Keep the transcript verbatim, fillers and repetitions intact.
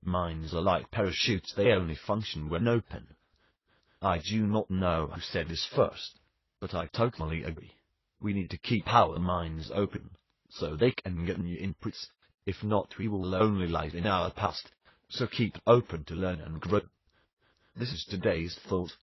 Minds are like parachutes, they only function when open. I do not know who said this first, but I totally agree. We need to keep our minds open, so they can get new inputs. If not, we will only live in our past, so keep open to learn and grow. This is today's thought.